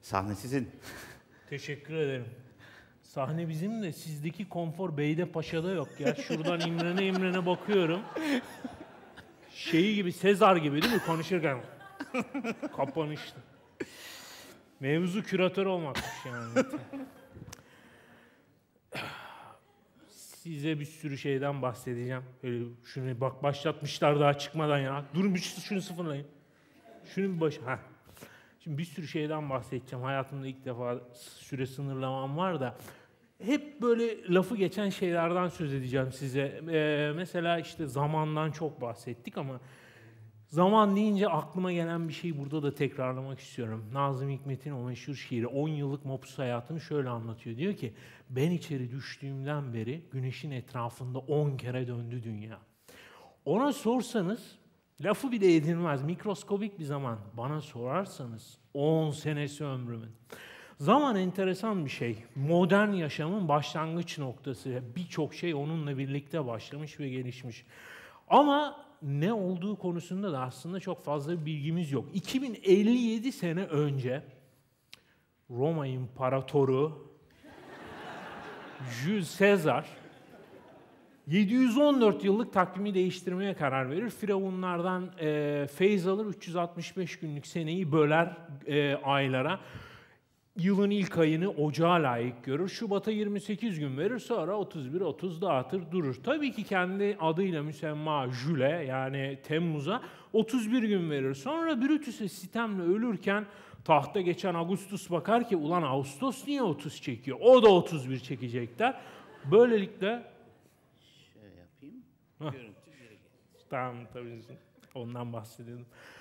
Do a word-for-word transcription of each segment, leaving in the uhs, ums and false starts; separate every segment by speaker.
Speaker 1: Sahne sizin.
Speaker 2: Teşekkür ederim. Sahne bizim de sizdeki konfor Beyde Paşa'da yok ya. Şuradan imrene imrene bakıyorum. Şeyi gibi, Sezar gibi değil mi konuşurken? Kapanıştı. Mevzu küratör olmakmış yani. Size bir sürü şeyden bahsedeceğim. Böyle şunu bak başlatmışlar daha çıkmadan ya. Durun bir şunu sıfırlayın. Şunu bir baş... Heh. Şimdi bir sürü şeyden bahsedeceğim. Hayatımda ilk defa süre sınırlamam var da. Hep böyle lafı geçen şeylerden söz edeceğim size. Ee, mesela işte zamandan çok bahsettik ama zaman deyince aklıma gelen bir şeyi burada da tekrarlamak istiyorum. Nazım Hikmet'in o meşhur şiiri on yıllık mopus hayatını şöyle anlatıyor. Diyor ki ben içeri düştüğümden beri güneşin etrafında on kere döndü dünya. Ona sorsanız lafı bile edilmez. Mikroskobik bir zaman. Bana sorarsanız on senesi ömrümün. Zaman enteresan bir şey. Modern yaşamın başlangıç noktası. Birçok şey onunla birlikte başlamış ve gelişmiş. Ama ne olduğu konusunda da aslında çok fazla bir bilgimiz yok. iki bin elli yedi sene önce Roma İmparatoru Jules Caesar yedi yüz on dört yıllık takvimi değiştirmeye karar verir. Firavunlardan e, feyz alır, üç yüz altmış beş günlük seneyi böler e, aylara. Yılın ilk ayını ocağa layık görür. Şubat'a yirmi sekiz gün verir, sonra otuz bir otuz dağıtır durur. Tabii ki kendi adıyla müsemma Jüle yani Temmuz'a otuz bir gün verir. Sonra Brutus'e sitemle ölürken tahta geçen Augustus bakar ki ulan Ağustos niye otuz çekiyor? O da otuz bir çekecekler. Böylelikle
Speaker 1: Şöyle yapayım. Görüntü geri gelir.
Speaker 2: Tamam tabii ondan bahsedelim.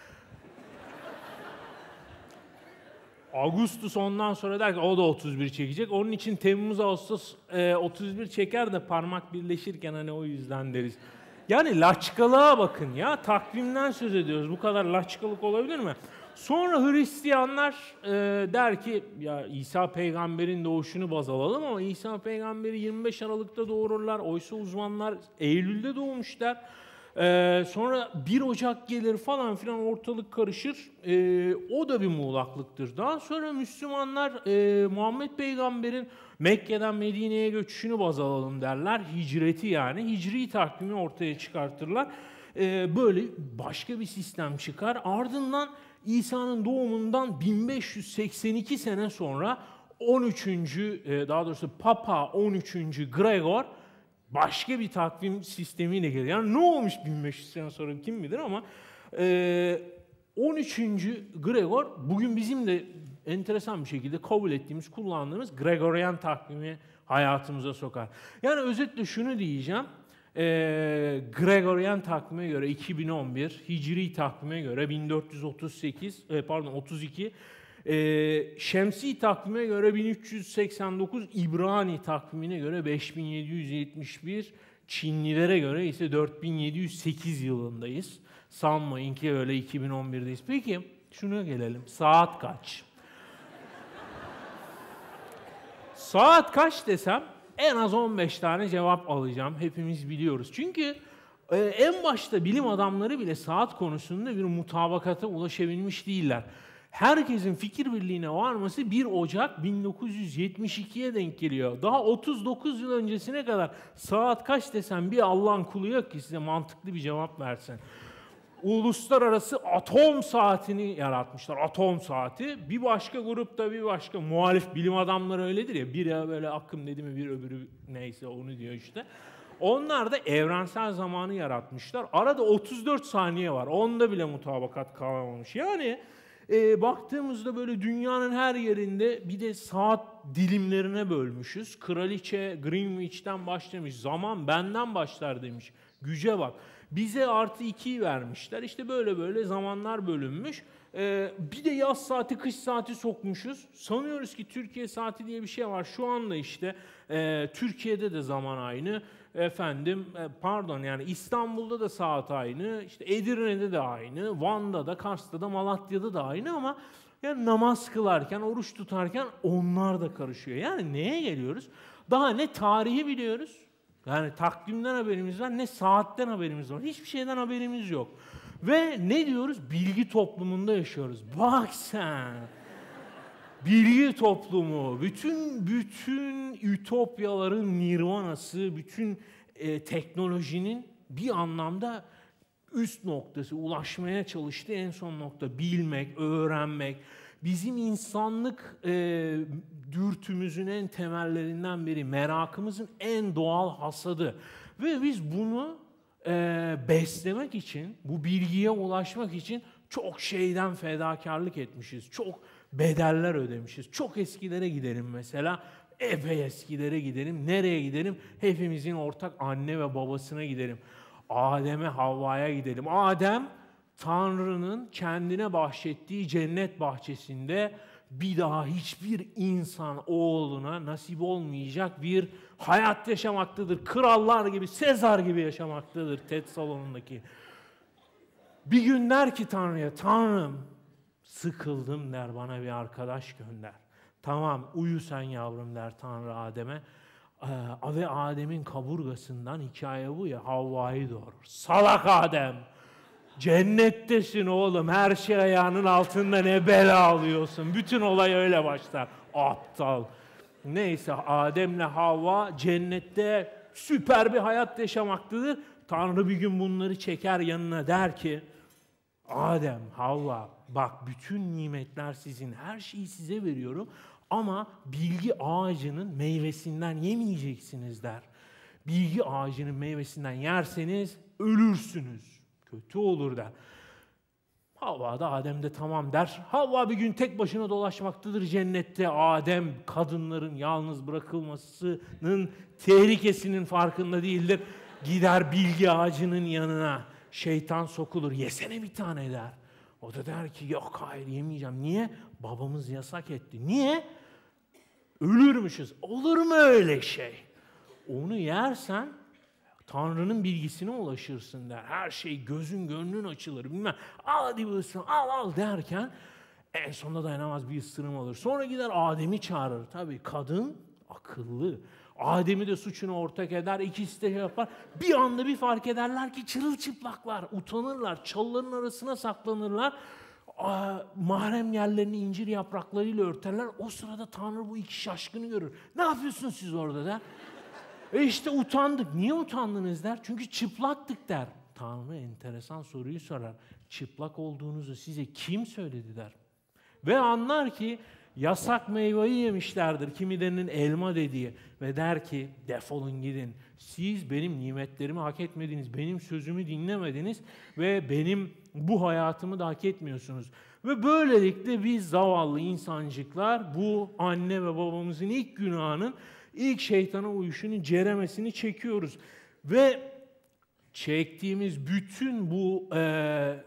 Speaker 2: Ağustos ondan sonra der ki o da otuz bir çekecek. Onun için Temmuz, Ağustos e, otuz bir çeker de parmak birleşirken hani o yüzden deriz. Yani laçkalığa bakın ya. Takvimden söz ediyoruz. Bu kadar laçkalık olabilir mi? Sonra Hristiyanlar e, der ki ya İsa peygamberin doğuşunu baz alalım ama İsa peygamberi yirmi beş Aralık'ta doğururlar. Oysa uzmanlar Eylül'de doğmuşlar. Ee, sonra bir Ocak gelir falan filan ortalık karışır. Ee, o da bir muğlaklıktır. Daha sonra Müslümanlar e, Muhammed Peygamber'in Mekke'den Medine'ye göçüşünü baz alalım derler. Hicreti yani. Hicri takvimi ortaya çıkartırlar. Ee, böyle başka bir sistem çıkar. Ardından İsa'nın doğumundan bin beş yüz seksen iki sene sonra on üçüncü e, daha doğrusu Papa on üçüncü Gregor başka bir takvim sistemiyle geliyor. Yani ne olmuş bin beş yüz sene sonra kim bilir ama e, on üçüncü Gregor bugün bizim de enteresan bir şekilde kabul ettiğimiz, kullandığımız Gregorian takvimi hayatımıza sokar. Yani özetle şunu diyeceğim. E, Gregorian takvime göre iki bin on bir, Hicri takvime göre bin dört yüz otuz sekiz, e, pardon otuz iki, e, Şemsi takvime göre bin üç yüz seksen dokuz, İbrani takvimine göre beş bin yedi yüz yetmiş bir, Çinlilere göre ise dört bin yedi yüz sekiz yılındayız. Sanmayın ki öyle iki bin on birdeyiz. Peki şuna gelelim. Saat kaç? Saat kaç desem en az on beş tane cevap alacağım. Hepimiz biliyoruz. Çünkü e, en başta bilim adamları bile saat konusunda bir mutabakata ulaşabilmiş değiller. Herkesin fikir birliğine varması bir Ocak bin dokuz yüz yetmiş ikiye denk geliyor. Daha otuz dokuz yıl öncesine kadar saat kaç desem bir Allah'ın kulu yok ki size mantıklı bir cevap versin. Uluslararası atom saatini yaratmışlar. Atom saati. Bir başka grupta bir başka muhalif bilim adamları öyledir ya. Biri böyle akım dedi mi bir öbürü neyse onu diyor işte. Onlar da evrensel zamanı yaratmışlar. Arada otuz dört saniye var. Onda bile mutabakat kalmamış. Yani e, baktığımızda böyle dünyanın her yerinde bir de saat dilimlerine bölmüşüz. Kraliçe Greenwich'ten başlamış. Zaman benden başlar demiş. Güce bak. Bize artı ikiyi vermişler. İşte böyle böyle zamanlar bölünmüş. Ee, bir de yaz saati, kış saati sokmuşuz. Sanıyoruz ki Türkiye saati diye bir şey var. Şu anda işte e, Türkiye'de de zaman aynı. Efendim e, pardon yani İstanbul'da da saat aynı. İşte Edirne'de de aynı. Van'da da, Kars'ta da, Malatya'da da aynı ama yani namaz kılarken, oruç tutarken onlar da karışıyor. Yani neye geliyoruz? Daha ne tarihi biliyoruz. Yani takvimden haberimiz var, ne saatten haberimiz var. Hiçbir şeyden haberimiz yok. Ve ne diyoruz? Bilgi toplumunda yaşıyoruz. Bak sen! bilgi toplumu, bütün bütün ütopyaların nirvanası, bütün e, teknolojinin bir anlamda üst noktası, ulaşmaya çalıştığı en son nokta bilmek, öğrenmek. Bizim insanlık e, dürtümüzün en temellerinden biri, merakımızın en doğal hasadı. Ve biz bunu e, beslemek için, bu bilgiye ulaşmak için çok şeyden fedakarlık etmişiz. Çok bedeller ödemişiz. Çok eskilere gidelim mesela. Epey eskilere gidelim. Nereye gidelim? Hepimizin ortak anne ve babasına gidelim. Adem'e, Havva'ya gidelim. Adem, Tanrı'nın kendine bahşettiği cennet bahçesinde bir daha hiçbir insan oğluna nasip olmayacak bir hayat yaşamaktadır. Krallar gibi, Sezar gibi yaşamaktadır T E D salonundaki. Bir gün der ki Tanrı'ya, Tanrım sıkıldım der, bana bir arkadaş gönder. Tamam uyu sen yavrum der Tanrı Adem'e. Ee, ve Adem'in kaburgasından hikaye bu ya, Havva'yı doğurur. Salak Adem! Cennettesin oğlum, her şey ayağının altında, ne bela alıyorsun. Bütün olay öyle başlar. Aptal. Neyse Adem'le Havva cennette süper bir hayat yaşamaktadır. Tanrı bir gün bunları çeker yanına, der ki Adem, Havva bak bütün nimetler sizin, her şeyi size veriyorum ama bilgi ağacının meyvesinden yemeyeceksiniz der. Bilgi ağacının meyvesinden yerseniz ölürsünüz. Kötü olur der. Havva da Adem de tamam der. Havva bir gün tek başına dolaşmaktadır cennette. Adem kadınların yalnız bırakılmasının tehlikesinin farkında değildir. Gider bilgi ağacının yanına. Şeytan sokulur. Yesene bir tane der. O da der ki yok hayır yemeyeceğim. Niye? Babamız yasak etti. Niye? Ölürmüşüz. Olur mu öyle şey? Onu yersen Tanrı'nın bilgisine ulaşırsın der. Her şey gözün gönlün açılır bilmem. Al hadi bir ısırım, al al derken en sonunda dayanamaz bir ısırım alır. Sonra gider Adem'i çağırır. Tabii kadın akıllı. Adem'i de suçunu ortak eder. İkisi de yapar. Bir anda bir fark ederler ki çırılçıplaklar. Utanırlar. Çalıların arasına saklanırlar. Aa, mahrem yerlerini incir yapraklarıyla örterler. O sırada Tanrı bu iki şaşkını görür. Ne yapıyorsunuz siz orada der. E işte utandık. Niye utandınız der. Çünkü çıplaktık der. Tanrı enteresan soruyu sorar. Çıplak olduğunuzu size kim söyledi der. Ve anlar ki yasak meyveyi yemişlerdir. Kimilerinin elma dediği. Ve der ki defolun gidin. Siz benim nimetlerimi hak etmediniz. Benim sözümü dinlemediniz. Ve benim bu hayatımı da hak etmiyorsunuz. Ve böylelikle biz zavallı insancıklar bu anne ve babamızın ilk günahının, ilk şeytana uyuşunun ceremesini çekiyoruz. Ve çektiğimiz bütün bu e,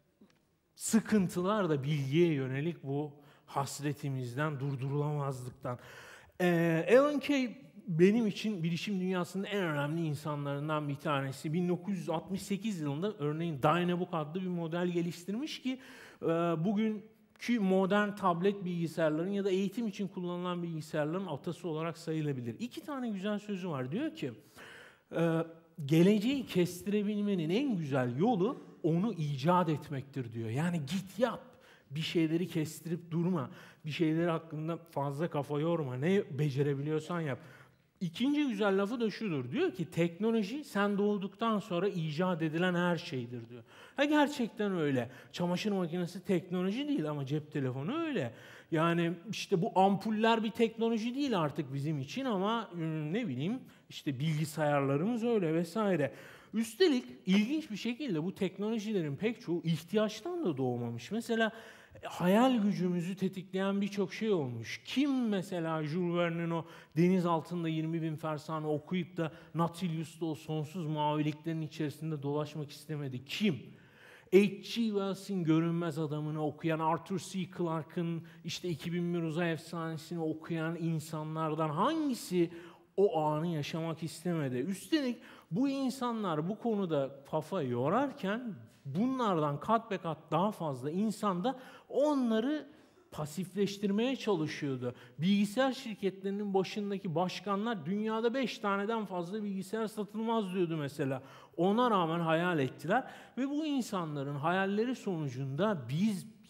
Speaker 2: sıkıntılar da bilgiye yönelik bu hasretimizden, durdurulamazlıktan. E, Alan Kay benim için bilişim dünyasının en önemli insanlarından bir tanesi. bin dokuz yüz altmış sekiz yılında örneğin Dynabook adlı bir model geliştirmiş ki e, bugünkü modern tablet bilgisayarların ya da eğitim için kullanılan bilgisayarların atası olarak sayılabilir. İki tane güzel sözü var. Diyor ki e, geleceği kestirebilmenin en güzel yolu onu icat etmektir diyor. Yani git yap. Bir şeyleri kestirip durma. Bir şeyleri hakkında fazla kafa yorma. Ne becerebiliyorsan yap. İkinci güzel lafı da şudur. Diyor ki teknoloji sen doğduktan sonra icat edilen her şeydir diyor. Ha gerçekten öyle. Çamaşır makinesi teknoloji değil ama cep telefonu öyle. Yani işte bu ampuller bir teknoloji değil artık bizim için ama ne bileyim işte bilgisayarlarımız öyle vesaire. Üstelik ilginç bir şekilde bu teknolojilerin pek çoğu ihtiyaçtan da doğmamış. Mesela hayal gücümüzü tetikleyen birçok şey olmuş. Kim mesela Jules Verne'in o deniz altında yirmi bin fersanı okuyup da Nautilus'ta o sonsuz maviliklerin içerisinde dolaşmak istemedi? Kim? H G Wells'in Görünmez Adamı'nı okuyan, Arthur C. Clarke'ın işte iki bin bir Uzay Efsanesi'ni okuyan insanlardan hangisi o anı yaşamak istemedi? Üstelik bu insanlar bu konuda kafa yorarken bunlardan kat be kat daha fazla insan da onları pasifleştirmeye çalışıyordu. Bilgisayar şirketlerinin başındaki başkanlar dünyada beş taneden fazla bilgisayar satılmaz diyordu mesela. Ona rağmen hayal ettiler ve bu insanların hayalleri sonucunda biz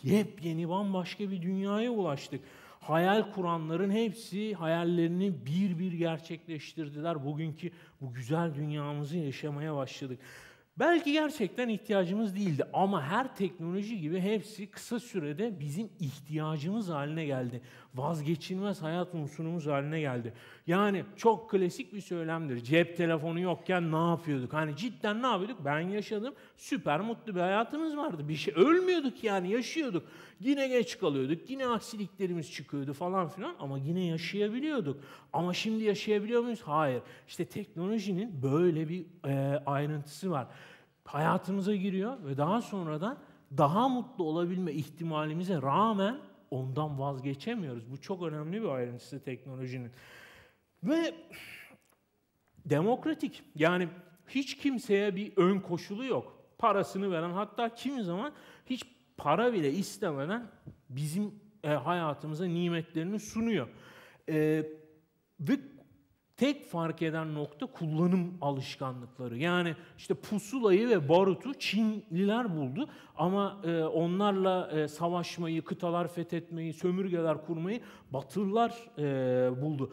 Speaker 2: yepyeni bambaşka bir dünyaya ulaştık. Hayal kuranların hepsi hayallerini bir bir gerçekleştirdiler. Bugünkü bu güzel dünyamızı yaşamaya başladık. Belki gerçekten ihtiyacımız değildi ama her teknoloji gibi hepsi kısa sürede bizim ihtiyacımız haline geldi. Vazgeçilmez hayat unsurumuz haline geldi. Yani çok klasik bir söylemdir. Cep telefonu yokken ne yapıyorduk? Hani cidden ne yapıyorduk? Ben yaşadım. Süper mutlu bir hayatımız vardı. Bir şey ölmüyorduk yani yaşıyorduk. Yine geç kalıyorduk. Yine aksiliklerimiz çıkıyordu falan filan ama yine yaşayabiliyorduk. Ama şimdi yaşayabiliyor muyuz? Hayır. İşte teknolojinin böyle bir e, ayrıntısı var. Hayatımıza giriyor ve daha sonradan daha mutlu olabilme ihtimalimize rağmen ondan vazgeçemiyoruz. Bu çok önemli bir ayrıntısı teknolojinin. Ve demokratik. Yani hiç kimseye bir ön koşulu yok. Parasını veren, hatta kimi zaman hiç para bile istemeden bizim e, hayatımıza nimetlerini sunuyor. E, ve tek fark eden nokta kullanım alışkanlıkları. Yani işte pusulayı ve barutu Çinliler buldu ama e, onlarla e, savaşmayı, kıtalar fethetmeyi, sömürgeler kurmayı Batılılar e, buldu.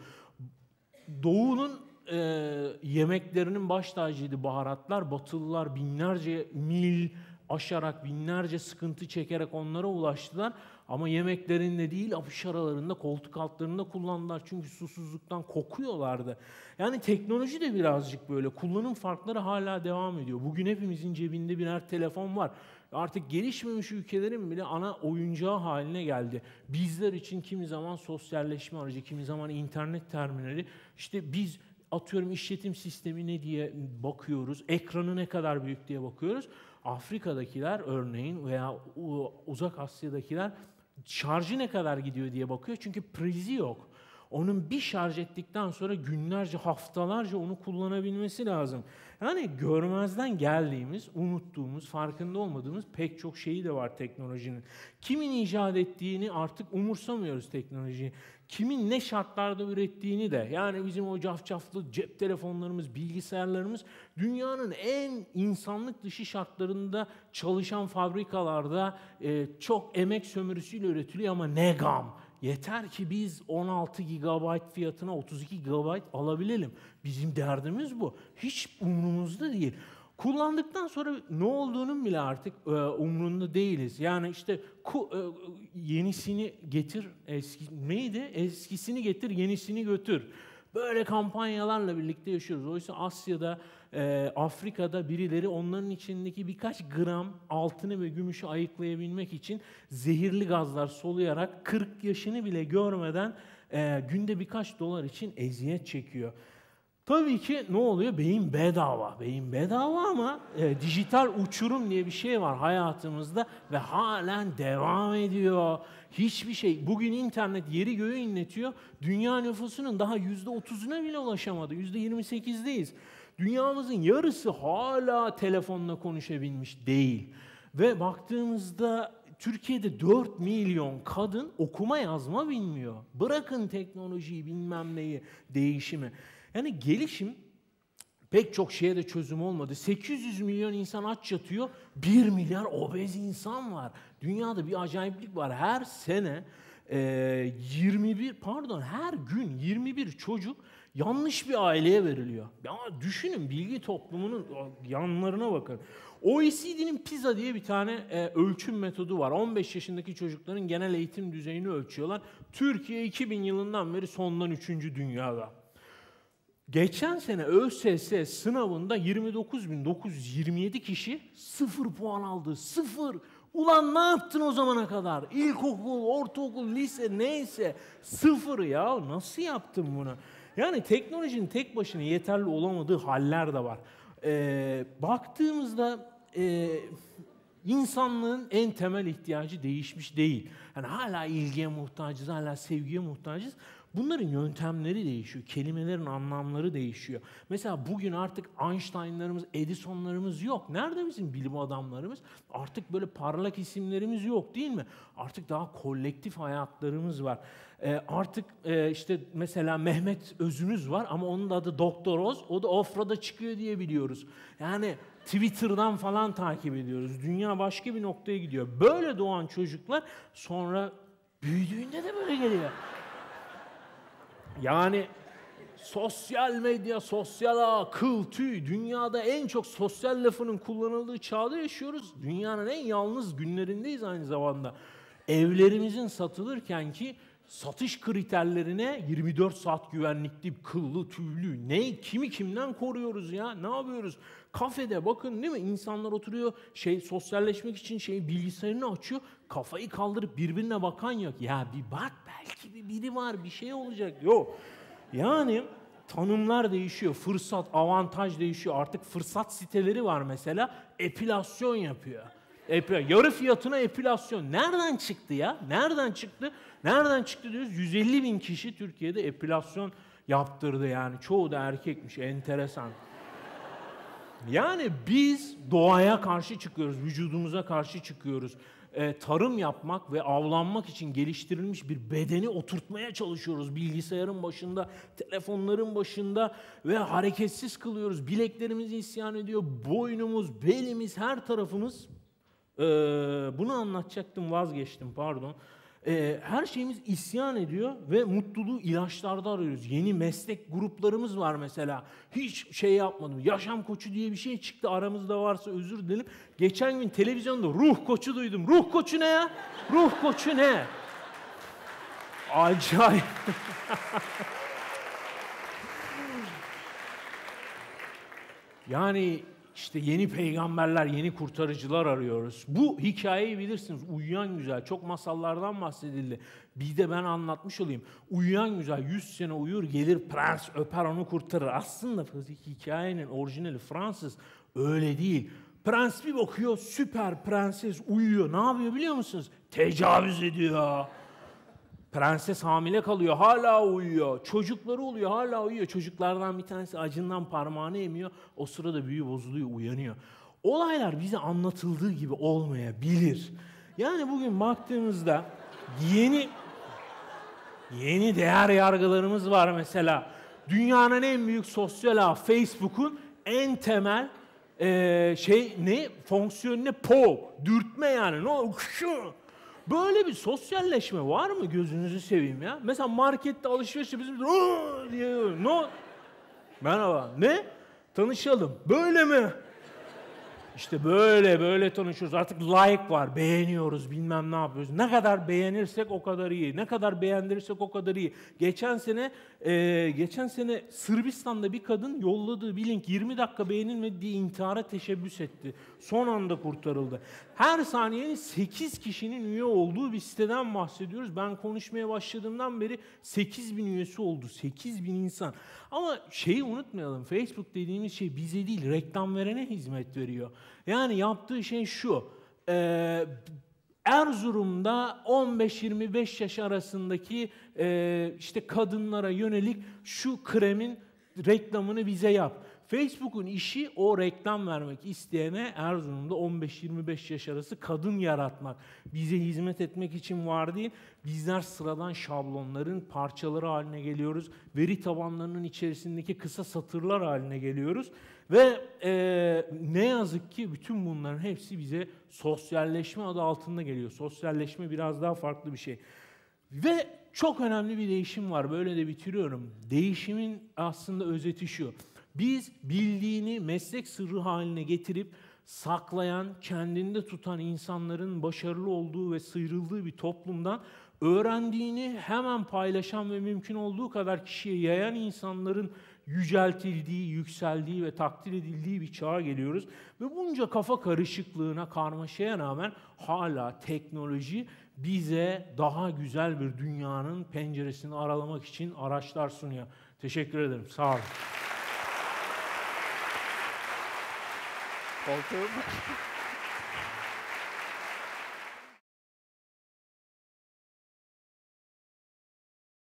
Speaker 2: Doğu'nun e, yemeklerinin baş tacıydı baharatlar. Batılılar binlerce mil aşarak, binlerce sıkıntı çekerek onlara ulaştılar. Ama yemeklerinde değil, afiş aralarında, koltuk altlarında kullandılar. Çünkü susuzluktan kokuyorlardı. Yani teknoloji de birazcık böyle. Kullanım farkları hala devam ediyor. Bugün hepimizin cebinde birer telefon var. Artık gelişmemiş ülkelerin bile ana oyuncağı haline geldi. Bizler için kimi zaman sosyalleşme aracı, kimi zaman internet terminali. İşte biz atıyorum işletim sistemi ne diye bakıyoruz, ekranı ne kadar büyük diye bakıyoruz. Afrika'dakiler örneğin veya Uzak Asya'dakiler şarjı ne kadar gidiyor diye bakıyor. Çünkü prizi yok. Onun bir şarj ettikten sonra günlerce, haftalarca onu kullanabilmesi lazım. Yani görmezden geldiğimiz, unuttuğumuz, farkında olmadığımız pek çok şeyi de var teknolojinin. Kimin icat ettiğini artık umursamıyoruz teknolojiyi. Kimin ne şartlarda ürettiğini de, yani bizim o cafcaflı cep telefonlarımız, bilgisayarlarımız dünyanın en insanlık dışı şartlarında çalışan fabrikalarda e, çok emek sömürüsüyle üretiliyor ama ne gam. Yeter ki biz on altı gigabayt fiyatına otuz iki gigabayt alabilelim. Bizim derdimiz bu. Hiç umurumuzda değil. Kullandıktan sonra ne olduğunun bile artık e, umrunda değiliz. Yani işte ku, e, yenisini getir, eski neydi? Eskisini getir, yenisini götür. Böyle kampanyalarla birlikte yaşıyoruz. Oysa Asya'da, e, Afrika'da birileri onların içindeki birkaç gram altını ve gümüşü ayıklayabilmek için zehirli gazlar soluyarak kırk yaşını bile görmeden e, günde birkaç dolar için eziyet çekiyor. Tabii ki ne oluyor? Beyin bedava. Beyin bedava ama e, dijital uçurum diye bir şey var hayatımızda ve halen devam ediyor. Hiçbir şey. Bugün internet yeri göğü inletiyor. Dünya nüfusunun daha yüzde otuzuna bile ulaşamadı. yüzde yirmi sekizdeyiz. Dünyamızın yarısı hala telefonla konuşabilmiş değil. Ve baktığımızda Türkiye'de dört milyon kadın okuma yazma bilmiyor. Bırakın teknolojiyi, bilmem neyi, değişimi. Yani gelişim pek çok şeye de çözüm olmadı. sekiz yüz milyon insan aç yatıyor, bir milyar obez insan var. Dünyada bir acayiplik var. Her sene e, yirmi bir pardon her gün yirmi bir çocuk yanlış bir aileye veriliyor. Ya düşünün, bilgi toplumunun yanlarına bakın. O E C D'nin PISA diye bir tane e, ölçüm metodu var. on beş yaşındaki çocukların genel eğitim düzeyini ölçüyorlar. Türkiye iki bin yılından beri sondan üçüncü dünyada. Geçen sene ÖSS sınavında yirmi dokuz bin dokuz yüz yirmi yedi kişi sıfır puan aldı. Sıfır. Ulan ne yaptın o zamana kadar? İlkokul, ortaokul, lise neyse sıfır ya. Nasıl yaptın bunu? Yani teknolojinin tek başına yeterli olamadığı haller de var. Ee, baktığımızda e, insanlığın en temel ihtiyacı değişmiş değil. Yani hala ilgiye muhtacız, hala sevgiye muhtacız. Bunların yöntemleri değişiyor, kelimelerin anlamları değişiyor. Mesela bugün artık Einstein'larımız, Edison'larımız yok. Nerede bizim bilim adamlarımız? Artık böyle parlak isimlerimiz yok değil mi? Artık daha kolektif hayatlarımız var. Ee, artık e, işte mesela Mehmet Özümüz var ama onun da adı Doktor Oz. O da Ofra'da çıkıyor diye biliyoruz. Yani Twitter'dan falan takip ediyoruz. Dünya başka bir noktaya gidiyor. Böyle doğan çocuklar sonra büyüdüğünde de böyle geliyor. Yani sosyal medya, sosyal ağ, kıl, tüy, dünyada en çok sosyal lafının kullanıldığı çağda yaşıyoruz. Dünyanın en yalnız günlerindeyiz aynı zamanda. Evlerimizin satılırken ki satış kriterlerine yirmi dört saat güvenlikli, kıllı, tüylü, ne, kimi kimden koruyoruz ya, ne yapıyoruz? Kafede bakın değil mi? İnsanlar oturuyor, şey sosyalleşmek için şey bilgisayarını açıyor, kafayı kaldırıp birbirine bakan yok. Ya bir bak, belki bir biri var, bir şey olacak. Yok. Yani tanımlar değişiyor, fırsat, avantaj değişiyor. Artık fırsat siteleri var mesela, epilasyon yapıyor. Epi, yarı fiyatına epilasyon. Nereden çıktı ya? Nereden çıktı? Nereden çıktı diyoruz? yüz elli bin kişi Türkiye'de epilasyon yaptırdı yani. Çoğu da erkekmiş, enteresan. Yani biz doğaya karşı çıkıyoruz, vücudumuza karşı çıkıyoruz. Ee, tarım yapmak ve avlanmak için geliştirilmiş bir bedeni oturtmaya çalışıyoruz. Bilgisayarın başında, telefonların başında ve hareketsiz kılıyoruz. Bileklerimiz isyan ediyor, boynumuz, belimiz, her tarafımız. Ee, bunu anlatacaktım, vazgeçtim, pardon. Ee, her şeyimiz isyan ediyor ve mutluluğu ilaçlarda arıyoruz. Yeni meslek gruplarımız var mesela. Hiç şey yapmadım. Yaşam koçu diye bir şey çıktı. Aramızda varsa özür dilerim. Geçen gün televizyonda ruh koçu duydum. Ruh koçu ne ya? Ruh koçu ne? Acayip. Yani işte yeni peygamberler, yeni kurtarıcılar arıyoruz. Bu hikayeyi bilirsiniz. Uyuyan Güzel. Çok masallardan bahsedildi. Bir de ben anlatmış olayım. Uyuyan Güzel yüz sene uyur, gelir prens öper onu kurtarır. Aslında hikayenin orijinali Fransız. Öyle değil. Prens bir bakıyor, süper prenses uyuyor. Ne yapıyor biliyor musunuz? Tecavüz ediyor. Prenses hamile kalıyor, hala uyuyor. Çocukları oluyor, hala uyuyor. Çocuklardan bir tanesi acından parmağını emiyor. O sırada büyü bozuluyor, uyanıyor. Olaylar bize anlatıldığı gibi olmayabilir. Yani bugün baktığımızda yeni yeni değer yargılarımız var mesela. Dünyanın en büyük sosyal ağı Facebook'un en temel e, şey ne? Fonksiyonu ne? Po, dürtme yani. No, böyle bir sosyalleşme var mı, gözünüzü seveyim ya? Mesela markette alışverişte bizim diye no. Merhaba. Ne? Tanışalım. Böyle mi? İşte böyle böyle tanışıyoruz. Artık like var, beğeniyoruz, bilmem ne yapıyoruz. Ne kadar beğenirsek o kadar iyi. Ne kadar beğendirirsek o kadar iyi. Geçen sene e, geçen sene Sırbistan'da bir kadın yolladığı bir link yirmi dakika beğenilmedi diye intihara teşebbüs etti. Son anda kurtarıldı. Her saniye sekiz kişinin üye olduğu bir siteden bahsediyoruz. Ben konuşmaya başladığımdan beri sekiz bin üyesi oldu. sekiz bin insan. Ama şeyi unutmayalım. Facebook dediğimiz şey bize değil, reklam verene hizmet veriyor. Yani yaptığı şey şu. E, Erzurum'da on beş yirmi beş yaş arasındaki e, işte kadınlara yönelik şu kremin reklamını bize yap. Facebook'un işi o reklam vermek isteyene Erzurum'da on beş yirmi beş yaş arası kadın yaratmak. Bize hizmet etmek için var değil. Bizler sıradan şablonların parçaları haline geliyoruz. Veri tabanlarının içerisindeki kısa satırlar haline geliyoruz. Ve e, ne yazık ki bütün bunların hepsi bize sosyalleşme adı altında geliyor. Sosyalleşme biraz daha farklı bir şey. Ve çok önemli bir değişim var. Böyle de bitiriyorum. Değişimin aslında özeti şu. Biz bildiğini meslek sırrı haline getirip saklayan, kendinde tutan insanların başarılı olduğu ve sıyrıldığı bir toplumdan öğrendiğini hemen paylaşan ve mümkün olduğu kadar kişiye yayan insanların yüceltildiği, yükseldiği ve takdir edildiği bir çağa geliyoruz. Ve bunca kafa karışıklığına, karmaşaya rağmen hala teknoloji bize daha güzel bir dünyanın penceresini aralamak için araçlar sunuyor. Teşekkür ederim. Sağ olun.
Speaker 1: Koltuğum.